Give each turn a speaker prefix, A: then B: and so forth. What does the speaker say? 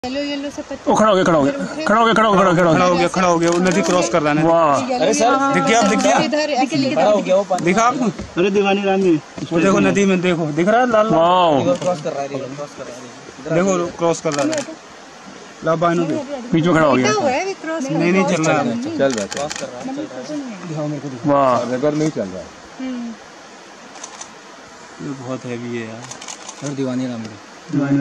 A: Yellow से
B: ओ खड़ा हो गया खड़ा हो गया वो नदी क्रॉस कर रहा है। वाह
C: अरे सर
B: दिख गया
C: खड़ा हो गया वो
B: दिखा आपको।
D: अरे दीवानी राम में
B: वो देखो नदी में देखो दिख रहा है लाल वाह
C: क्रॉस कर रहा है
B: देखो क्रॉस कर रहा है ला बाइनो बीच में खड़ा हो गया। नहीं चल रहा है
C: चल रहा है क्रॉस कर रहा है
B: वाह
C: रिवर नहीं चल रहा है।
B: ये बहुत हैवी है यार
C: दीवानी राम